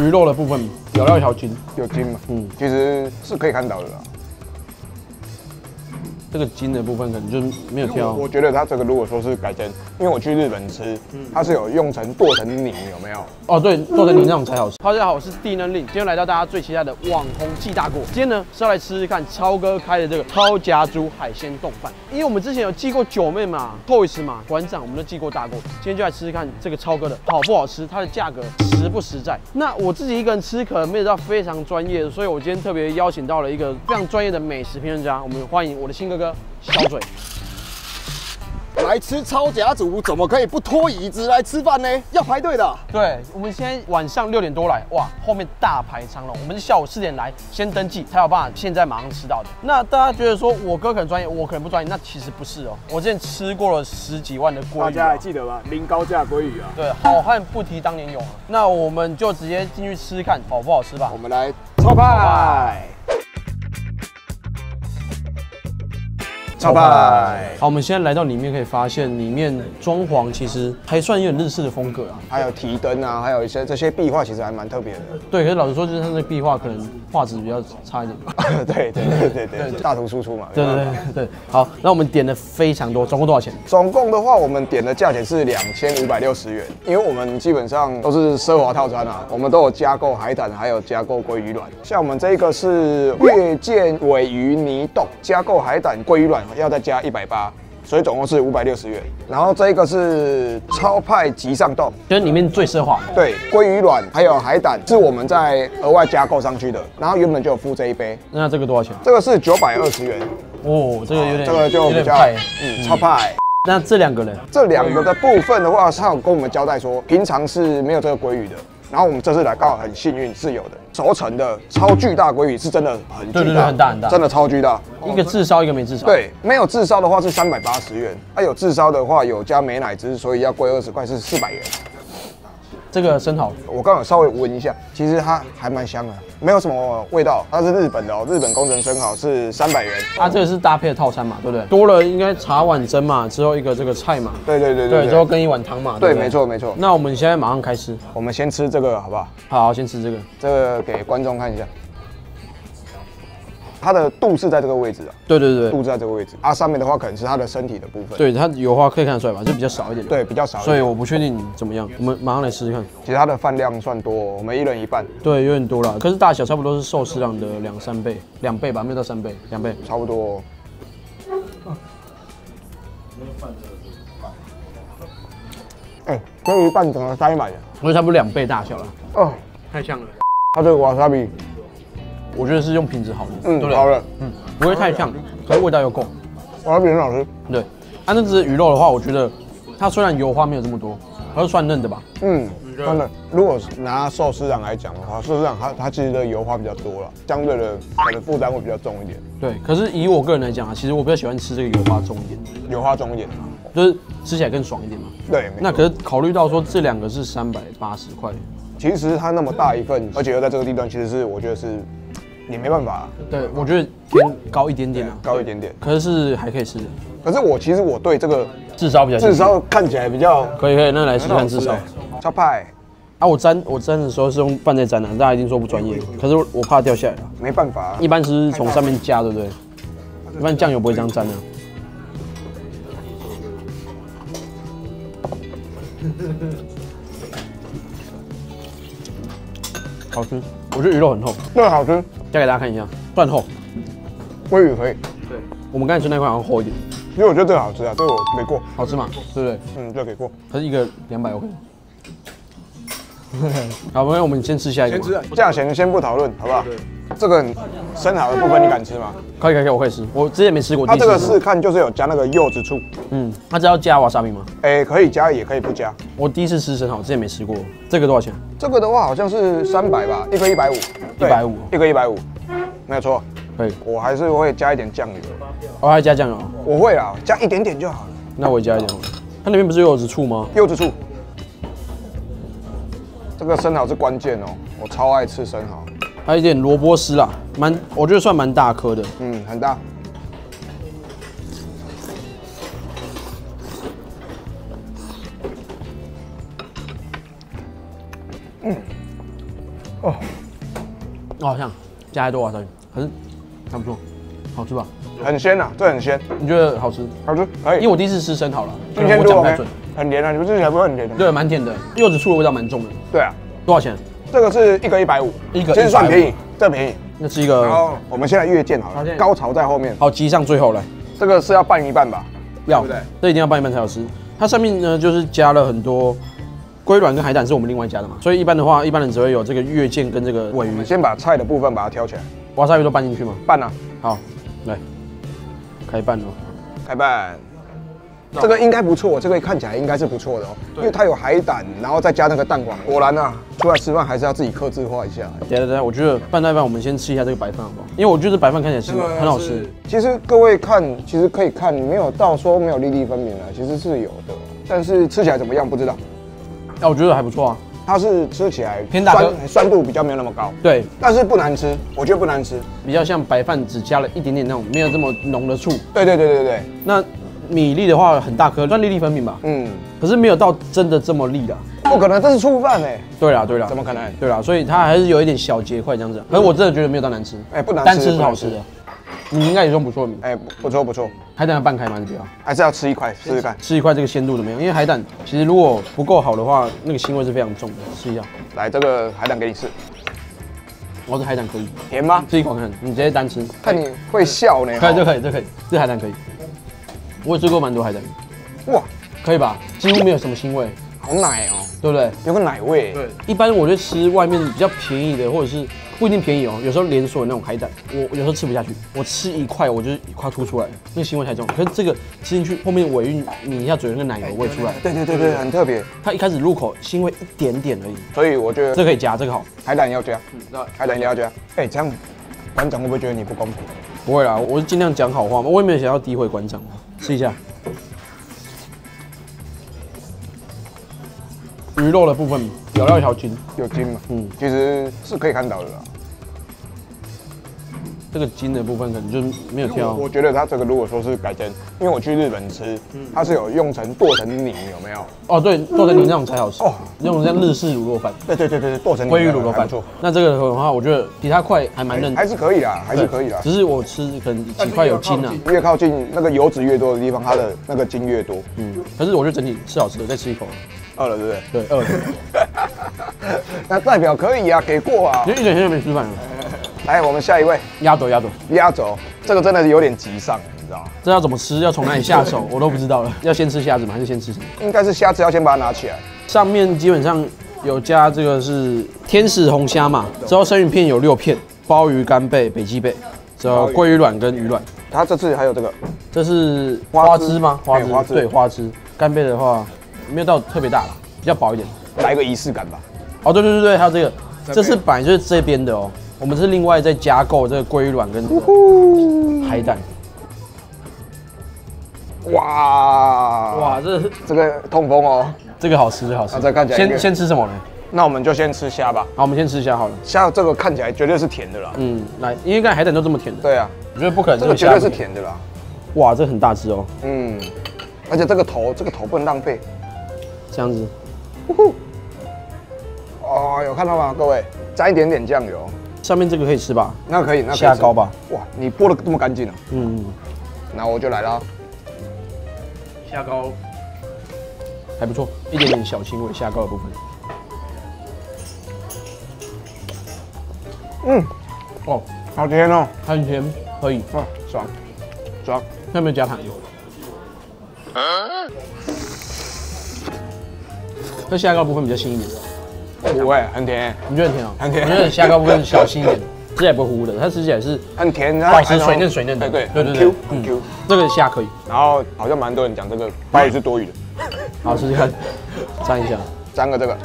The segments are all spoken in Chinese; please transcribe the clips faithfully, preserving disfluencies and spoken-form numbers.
鱼肉的部分咬到一条筋， 有筋嘛？嗯，其实是可以看到的啦。 这个筋的部分可能就是没有挑。 我觉得它这个如果说是改成，因为我去日本吃，它是有用成剁成泥，有没有？ 哦，对，剁成泥那种才好吃。大家好，我是低能令，今天来到大家最期待的网红记大锅。今天呢是要来吃吃看超哥开的这个超夹猪海鲜冻饭，因为我们之前有寄过九妹嘛、Toys 嘛、馆长，我们都寄过大锅。今天就来吃吃看这个超哥的好不好吃，它的价格实不实在。那我自己一个人吃可能没有到非常专业的，所以我今天特别邀请到了一个非常专业的美食评论家，我们欢迎我的新哥哥小嘴。 来吃超甲组怎么可以不拖椅子来吃饭呢？要排队的。 对，我们现在晚上六点多来，哇，后面大排长龙。我们是下午四点来，先登记才有办法，现在马上吃到的。那大家觉得说我哥可能专业，我可能不专业，那其实不是哦。我之前吃过了十几万的鲑鱼、啊， 大家还记得吗？零高价鲑鱼啊。 对，好汉不提当年勇啊。那我们就直接进去吃吃看好不好吃吧。 我们来超派。 超派。 好，我们现在来到里面，可以发现里面装潢其实还算有点日式的风格啊， 还有提灯啊，还有一些这些壁画，其实还蛮特别的。 对，可是老实说，就是它那壁画可能画质比较差一点。 对对对对对，大图输出嘛。 对对对对。好，那我们点的非常多，总共多少钱？ 总共的话，我们点的价钱是两千五百六十元，因为我们基本上都是奢华套餐啊，我们都有加购海胆，还有加购鲑鱼卵。像我们这个是月见尾鱼泥冻，加购海胆、鲑鱼卵要再加一百八。所以总共是五百六十元，然后这个是超派极上冻， 就是里面最奢华的。 对，鲑鱼卵还有海胆是我们在额外加购上去的，然后原本就有附这一杯。 那这个多少钱？ 这个是九百二十元。 哦，这个有点， 这个就比较嗯超派。 那这两个呢？ 这两个的部分的话，他有跟我们交代说，平常是没有这个鲑鱼的。然后我们这次来刚好很幸运是有的，熟成的超巨大鲑鱼是真的很巨大， 对对对，很大很大， 真的超巨大。 一个炙烧，一个没炙烧。 对，没有炙烧的话是三百八十元，啊有炙烧的话有加美乃滋，所以要贵二十块，是四百元。 这个生蚝， 我刚刚有稍微闻一下，其实它还蛮香的，没有什么味道。它是日本的哦，日本工程生蚝是三百元。 它这个是搭配的套餐嘛，对不对？多了应该茶碗蒸嘛，之后一个这个菜嘛。 对对对对，之后跟一碗汤嘛。 对，没错没错。 那我们现在马上开吃， 我们先吃这个好不好？ 好，先吃这个。 这个给观众看一下。它的肚是在这个位置啊， 对对对， 肚在这个位置，啊，上面的话可能是它的身体的部分， 对，它油花可以看得出来吧，就比较少一点， 对，比较少， 所以我不确定怎么样，我们马上来试试看。 其实它的饭量算多，我们一人一半， 对，有点多了，可是大小差不多是寿司量的两三倍，两倍吧，没有到三倍，两倍， 差不多。哎，鲑鱼饭整个塞满了， 我觉得差不多两倍大小了， 哦， 太像了。 它这个瓦萨比。 我觉得是用品质好的， 嗯，好了， 嗯，不会太呛，可是味道又够。 瓦萨比很好吃。 对，啊，那只鱼肉的话，我觉得它虽然油花没有这么多，它是算嫩的吧？ 嗯，算嫩。如果拿寿司郎来讲的话，寿司郎它它其实的油花比较多了，相对的可能负担会比较重一点。 对，可是以我个人来讲啊，其实我比较喜欢吃这个油花重一点， 油花重一点， 就是吃起来更爽一点嘛。 对， 那可是考虑到说这两个是三百八十块， 其实它那么大一份，而且又在这个地段，其实是我觉得是。你没办法、啊， 对我觉得偏高一点点啊， 高一点点， 可是是还可以吃的。 可是我其实我对这个炙烧比较， 炙烧看起来比较可以可以，那来试试看炙烧。 超派啊，我沾我沾的时候是用饭在沾的，大家一定说不专业，可是我怕掉下来了。 没办法、啊， 一般是从上面加，对不对？一般酱油不会这样沾的、啊。好吃，我觉得鱼肉很厚， 对，好吃。 再给大家看一下，算厚。 鲑鱼可以。 对，我们刚才吃那块好像厚一点。 因为我觉得这个好吃啊，这个我给过。 好吃嘛，对不对？ 嗯，这个给过。 它是一个两百 OK。好，没有，我们先吃下一个。 先吃，价钱先不讨论，好不好？这个生蚝的部分你敢吃吗？ 可以可以可以，我可以吃。我之前没吃过。 它这个是看就是有加那个柚子醋。 嗯，它只要加瓦萨比吗？ 哎，可以加也可以不加。 我第一次吃生蚝，之前没吃过。这个多少钱？ 这个的话好像是三百吧，一个一百五。 一百五， 一个一百五，没有错。 可以。 我还是会加一点酱油。 我还加酱油？ 我会啊，加一点点就好了。 那我也加一点好了。它那边不是有柚子醋吗？ 柚子醋。这个生蚝是关键哦，我超爱吃生蚝。 还有一点萝卜丝啦，蛮，我觉得算蛮大颗的。 嗯，很大。嗯， 哦， 哦，好像加太多瓦萨比，可是还不错，好吃吧？ 很鲜呐，这很鲜， 你觉得好吃？ 好吃，可以。 因为我第一次吃生蚝了， 新鲜度我讲不太 OK， 准。 很甜啊，你们吃起来不会很甜的？ 对，蛮甜的，柚子醋的味道蛮重的。 对啊， 多少钱？ 这个是一个一百五， 一个其实算一百五便宜，这便宜。 那是一个然后我们现在越见好了， 好现在高潮在后面。 好集上最后来， 这个是要拌一拌吧？ 要对不对？ 这一定要拌一拌才好吃。它上面呢就是加了很多龟卵跟海胆，是我们另外加的嘛，所以一般的话，一般人只会有这个月见跟这个尾鱼我们。先把菜的部分把它挑起来， 瓦萨比都拌进去吗？ 拌啊， 好，来开拌哦。 开拌。这个应该不错，这个看起来应该是不错的哦，因为它有海胆，然后再加那个蛋黄。果然啊，出来吃饭还是要自己客制化一下。 等一下等一下，我觉得拌到一半，我们先吃一下这个白饭好不好？因为我觉得白饭看起来是很好吃。 其实各位看，其实可以看，没有到说没有粒粒分明啊，其实是有的，但是吃起来怎么样不知道。 哎，我觉得还不错啊。 它是吃起来偏大颗酸酸度比较没有那么高， 对， 但是不难吃，我觉得不难吃。 比较像白饭，只加了一点点那种没有这么浓的醋。 对对对对对， 那米粒的话很大颗，算粒粒分明吧。 嗯， 可是没有到真的这么粒的。 不可能，这是醋饭哎。 对啦对啦， 怎么可能？ 对啦，所以它还是有一点小结块这样子。可是我真的觉得没有到难吃， 哎，不难吃， 单吃是好吃的。你应该也算不错的米。 哎，不错不错， 海胆要拌开吗？还是不要？ 还是要吃一块试试看。 吃一块这个鲜度怎么样？因为海胆其实如果不够好的话，那个腥味是非常重的。吃一下， 来，这个海胆给你吃， 我这海胆可以， 甜吗？ 吃一口看，你直接单吃。 看你会笑呢。 可以，这可以，这可以，这海胆可以。我也吃过蛮多海胆， 哇， 可以吧？几乎没有什么腥味， 好奶哦， 对不对？ 有个奶味。 对，一般我觉得吃外面比较便宜的，或者是不一定便宜哦，有时候连锁的那种海胆，我有时候吃不下去，我吃一块我就一块吐出来了，那个腥味太重。可是这个吃进去，后面尾韵抿一下嘴，那个奶油味出来。 对对对对，很特别。 它一开始入口腥味一点点而已， 所以我觉得这可以加，这个好。 海胆要加， 嗯， 海胆也要加。哎，这样馆长会不会觉得你不公平？ 不会啦，我是尽量讲好话嘛，我也没有想要诋毁馆长。试一下鱼肉的部分，咬到一条筋， 有筋嘛？ 嗯， 其实是可以看到的啦。 这个筋的部分可能就是没有挑。 我觉得它这个如果说是改成，因为我去日本吃，它是有用成剁成泥，有没有？ 哦，对，做成泥那种才好吃。 哦哦，那种像日式卤肉饭、 对对对对对，剁成泥鲑鱼卤肉饭还不错，。 那这个的话，我觉得比它快，还蛮嫩， 还是可以啦，还是可以啦。 只是我吃可能几块有筋啊。 越靠近那个油脂越多的地方，它的那个筋越多。 嗯，可是我觉得整体是好吃的，再吃一口。 饿了对不对？ 对，饿了， 那代表可以啊，给过啊因。为一整天都没吃饭了。 来，我们下一位鸭肘，鸭肘， 压轴，这个真的是有点急上，你知道吗？ 这要怎么吃？要从哪里下手？我都不知道了。要先吃虾子吗？还是先吃什么？ 应该是虾子要先把它拿起来。 上面基本上有加这个是天使红虾嘛，之后生鱼片有六片，鲍鱼、干贝、北极贝，之后鲑鱼卵跟鱼卵。 它这次还有这个这是花枝花枝吗？花枝， 哎花枝对，花枝。干贝的话没有到特别大了，比较薄一点。 来个仪式感吧。 哦，对对对对，还有这个，这是本来就是这边的哦，我们是另外再加购这个鲑鱼卵跟海胆。 哇哇，这这个痛风哦。 这个好吃，这个好吃。 那再看起来应该先先吃什么呢？ 那我们就先吃虾吧。 好，我们先吃虾好了。 虾这个看起来绝对是甜的啦。 嗯，来，因为刚才海胆都这么甜的， 对啊， 我觉得不可能这个绝对是这个虾不甜。 甜的啦。 哇，这很大只哦， 嗯，而且这个头，这个头不能浪费。 这样子。 哦，有看到吗，各位？沾一点点酱油， 上面这个可以吃吧？ 那可以，那可以吃虾膏吧？ 哇，你剥的这么干净啊！ 嗯， 那我就来了。 虾膏还不错，一点点小腥味，虾膏的部分。 嗯， 哦， 好甜哦， 很甜，可以。 啊，爽，爽。 有没有加糖？这虾膏部分比较腥一点， 不会，很甜， 你觉得很甜哦？ 很甜我觉得虾膏部分小腥一点，吃起来不会糊糊的，它吃起来是很甜， 保持水嫩水嫩的。 对对对对很 Q 对， 很 Q。 这个虾可以， 然后好像蛮多人讲这个白鱼是多余的， 好试试看，沾一下。 沾个这个。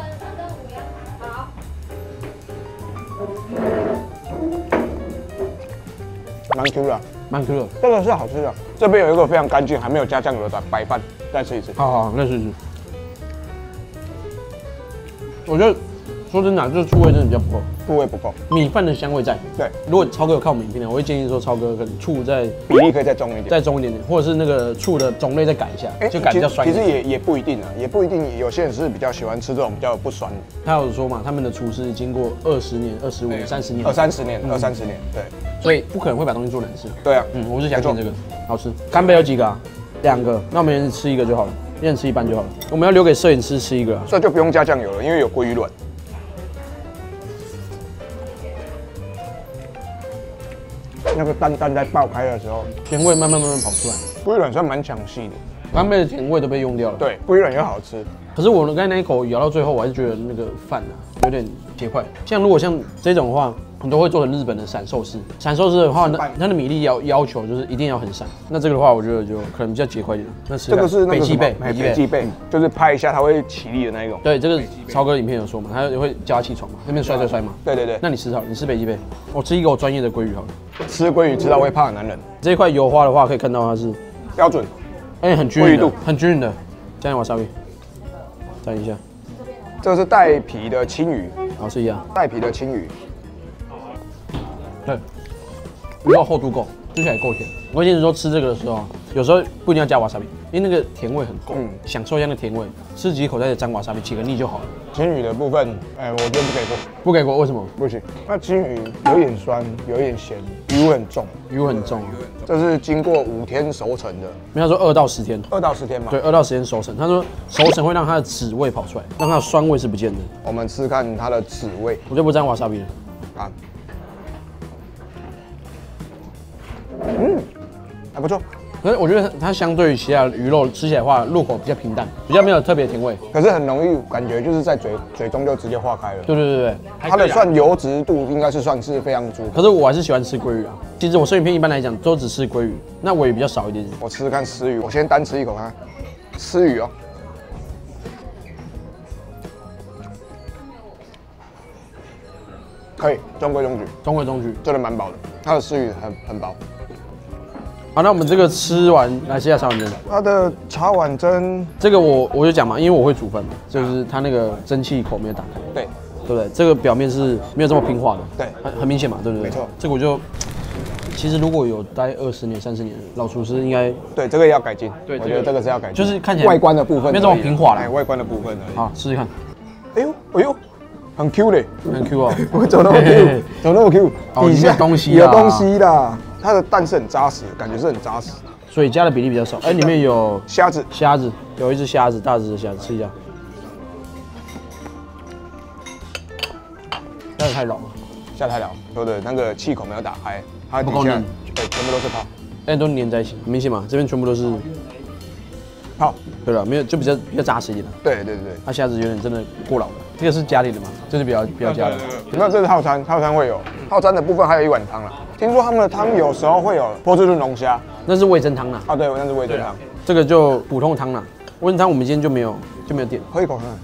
蛮 Q 的， 蛮 Q 的。 这个是好吃的。这边有一个非常干净还没有加酱油的白饭，再吃一次。 好好，那试试。我觉得说真的、啊，就是醋味真的比较不够， 部位不够。 米饭的香味在。 对， 如果超哥有看我们影片的，我会建议说超哥可能醋再比例可以再重一点， 再重一点点，或者是那个醋的种类再改一下， 哎就改比较酸一点。 其实也也不一定啊，也不一定，有些人是比较喜欢吃这种比较不酸的。 他有说嘛，他们的厨师经过二十年、二十五年、三十年、 二三十年，二三十年，对所以不可能会把东西做难吃。 对啊， 嗯，我是相信这个好吃。干贝有几个啊？两个，那我们一人吃一个就好了，一人吃一半就好了。我们要留给摄影师吃一个、啊。 这就不用加酱油了，因为有鲑鱼卵。那个蛋蛋在爆开的时候， 甜味慢慢慢慢跑出来， 鲑鱼卵算蛮抢戏的。 干贝的甜味都被用掉了。 对，鲑鱼卵又好吃。 可是我刚才那一口咬到最后，我还是觉得那个饭啊有点结块。像如果像这种的话，很多会做成日本的散寿司。散寿司的话，那它的米粒要要求就是一定要很散。那这个的话，我觉得就可能比较结块一点。那这个是北极贝， 北极贝，就是拍一下它会起立的那一种。 对，这个超哥影片有说嘛，他会叫他起床嘛，那边摔摔摔嘛。 对对对。 那你吃好了，你吃北极贝，我吃一个我专业的鲑鱼好了。 吃鲑鱼吃到会怕的男人。 这一块油花的话，可以看到它是标准， 哎，很均匀的，很均匀的。加点瓦萨比，蘸一下。 这个是带皮的青鱼， 好是一样。 带皮的青鱼。 对，鱼肉厚度够，吃起来够甜。我建议说吃这个的时候，有时候不一定要加瓦萨比，因为那个甜味很够，嗯，享受一下那个甜味，吃几口再沾瓦萨比，起个腻就好了。 青鱼的部分，哎，我觉得不给过， 不给过，为什么？ 不行。那青鱼有点酸，有点咸，鱼味很重， 鱼味很重。 这是经过五天熟成的， 没有说二到十天， 二到十天嘛。 对，二到十天熟成。他说熟成会让它的籽味跑出来，让它的酸味是不见的。 我们吃看它的籽味， 我就不沾瓦萨比了。啊。 嗯，还不错。 可是我觉得它相对于其他鱼肉吃起来的话，入口比较平淡，比较没有特别甜味。 可是很容易感觉就是在嘴嘴中就直接化开了。 对对对对， 它的算油脂度应该是算是非常足。 可是我还是喜欢吃鲑鱼啊。其实我摄影片一般来讲都只吃鲑鱼，那尾鱼比较少一点。 我吃吃看吃鱼，我先单吃一口看。吃鱼哦。可以，中规中矩， 中规中矩， 真的蛮饱的。它的吃鱼很很饱。 好，那我们这个吃完来试一下茶碗蒸。 它的茶碗蒸， 这个我我就讲嘛，因为我会煮饭嘛，就是它那个蒸汽口没有打开， 对， 对不对？这个表面是没有这么平滑的， 对， 很很明显嘛，对不对？ 没错。 这个我就，其实如果有待二十年、三十年，老厨师应该对这个要改进。 对， 我觉得这个是要改进， 就是看起来外观的部分没有这么平滑了， 哎，外观的部分而已。 好，试试看。 哎呦，哎呦。很 Q 嘞， 很 Q 哦， 怎么那么 Q？怎么那么 Q？ 底下东西有东西啦，它的蛋是很扎实，感觉是很扎实， 所以加的比例比较少。哎，里面有虾子， 虾子有一只虾子，大只的虾子，吃一下。虾子太老了， 虾太老，说的那个气孔没有打开，它不够嫩， 对，全部都是泡， 哎，都粘在一起，很明显嘛，这边全部都是泡。 对了，没有就比较比较扎实一点了。 对对对对， 它虾子有点真的过老了。这个是家里的嘛，这是比较比较家的。 那这是套餐，套餐会有套餐的部分，还有一碗汤啦。听说他们的汤有时候会有波士顿龙虾， 那是味噌汤啦。 啊，对，那是味噌汤。 这个就普通汤啦，味噌汤我们今天就没有就没有点。 喝一口看看，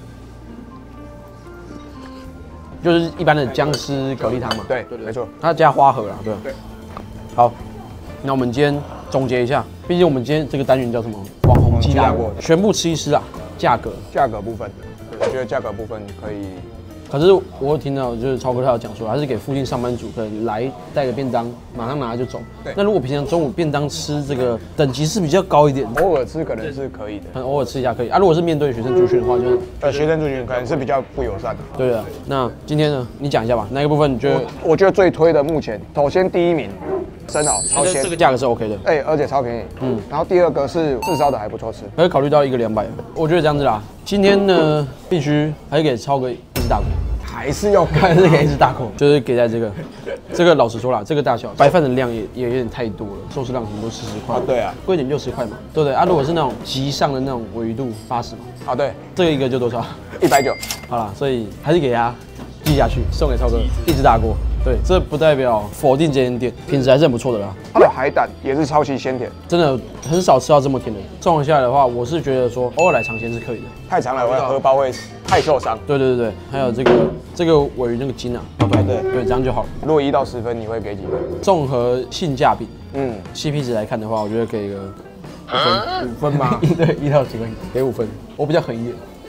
就是一般的姜丝蛤蜊汤嘛。 对，没错， 它加花蛤啦，对。对。好，那我们今天总结一下，毕竟我们今天这个单元叫什么？网红鸡大锅，全部吃一吃啊。价格， 价格部分。我觉得价格部分可以， 可是我有听到就是超哥他有讲说，还是给附近上班族可能来带个便当，马上拿来就走。对。那如果平常中午便当吃这个等级是比较高一点， 偶尔吃可能是可以的， 很偶尔吃一下可以啊。如果是面对学生族群的话，就是呃学生族群可能是比较不友善的。 对啊。那今天呢，你讲一下吧，哪个部分你觉得？ 我, 我觉得最推的目前，首先第一名，生蚝超鲜， 这个价格是 OK 的， 哎、欸，而且超便宜。嗯。然后第二个是炙烧的还不错吃， 可以考虑到一个两百，我觉得这样子啦。今天呢，必须还是给超哥一只大锅， 还是要还是给一只大锅，就是给在这个，这个老实说啦，这个大小白饭的量也也有点太多了，寿司量很多四十块， 啊对啊， 贵一点六十块嘛，对不对啊？如果是那种极上的那种尾鱼肚八十嘛， 啊对， 这个一个就多少？ 一百九。 好啦，所以还是给他记下去，送给超哥一只大锅。对，这不代表否定这间店，品质还是很不错的啦。 它的海胆也是超级鲜甜， 真的很少吃到这么甜的。综合下来的话，我是觉得说偶尔来尝鲜是可以的。 太常来我荷包会太受伤。 对对对对，还有这个这个尾鱼那个筋啊，对对对，这样就好了。 如果一到十分，你会给几分？ 综合性价比， 嗯 ，C P 值来看的话，我觉得给个五分，五分吗？对，一到十分给五分，我比较狠一点。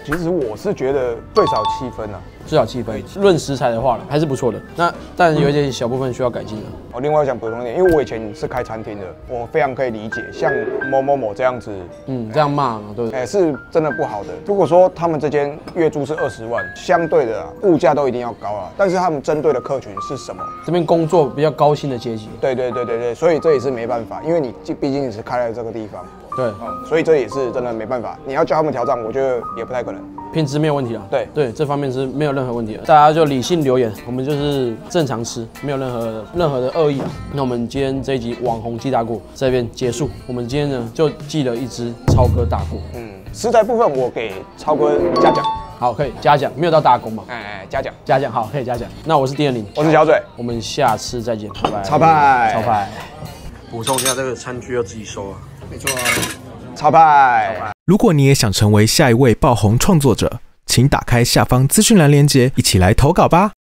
其实我是觉得最少七分啊。 最少七分。论食材的话还是不错的。那但有一点小部分需要改进的。 我另外想补充一点，因为我以前是开餐厅的，我非常可以理解，像某某某这样子， 嗯，这样骂嘛，对不对？ 哎、是真的不好的。如果说他们这间月租是二十万，相对的啊，物价都一定要高啊，但是他们针对的客群是什么？ 这边工作比较高薪的阶级。 对对对对对，所以这也是没办法，因为你毕竟你是开在这个地方， 对， 嗯，所以这也是真的没办法。你要叫他们调涨，我觉得也不太可能。 品质没有问题啊。 对对，这方面是没有任何问题的。大家就理性留言，我们就是正常吃，没有任何任何的恶意啊。那我们今天这一集网红记大过这边结束。我们今天呢就记了一只超哥大过。 嗯，食材部分我给超哥嘉奖。 好，可以嘉奖，没有到大功嘛？ 哎，嘉奖， 嘉奖，好，可以嘉奖。那我是丁彦霖， 我是小嘴， 我们下次再见，拜拜。 超派， 超派。补充一下，这个餐具要自己收啊。 没错啊，超派。 如果你也想成为下一位爆红创作者，请打开下方资讯栏连结，一起来投稿吧。